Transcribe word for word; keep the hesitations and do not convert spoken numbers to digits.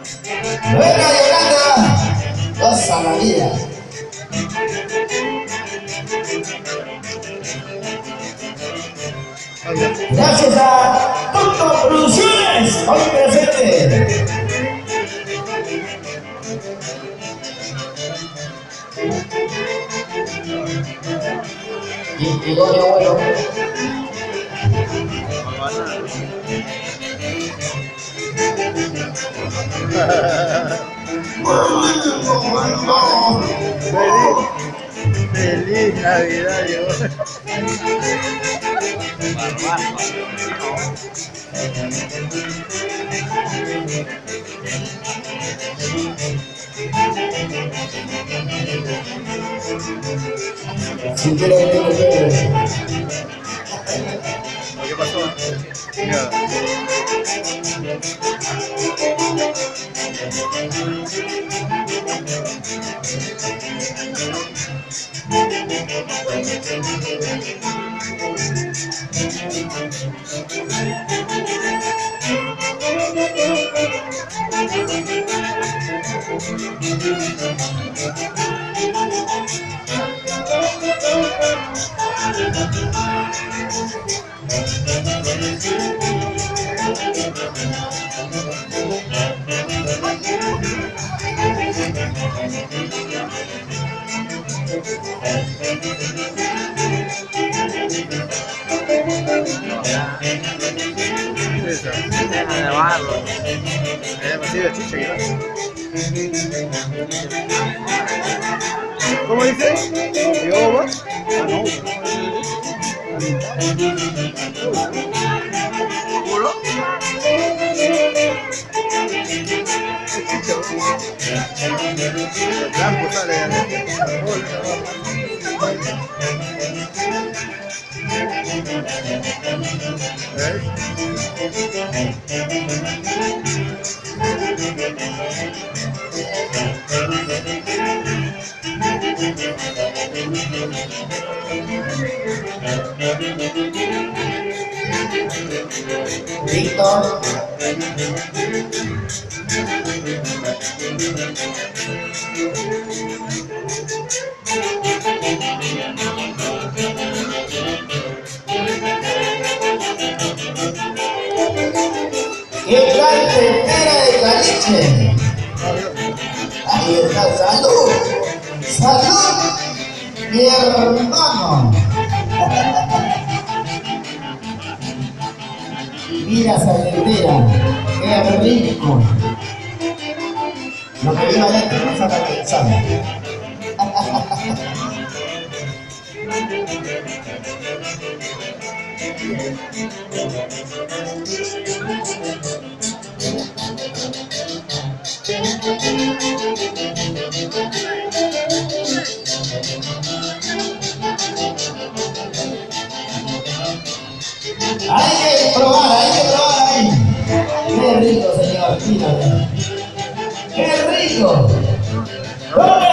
Buena Yolanda, goza la vida. Gracias a Tuto Producciones, hoy presente. Y llegó mi abuelo. Feliz, feliz Navidad, llegó. Si quiere, tengo que... ¿Qué pasó? Mira. Deja de barro. Eh, Matías, chicha, ¿qué pasa? ¿Cómo dice? ¿Llegó vos? Ah, no. ¿Puro? El blanco sale de Víctor. ¿Qué tal ternera de caliche? Ahí está, salud, salud, mi hermano. Mira esa ternera, qué rico. Lo que iba adentro no saca pensando. Hay que probar, hay que probar ahí. Qué rico, señor, mírame. Qué rico.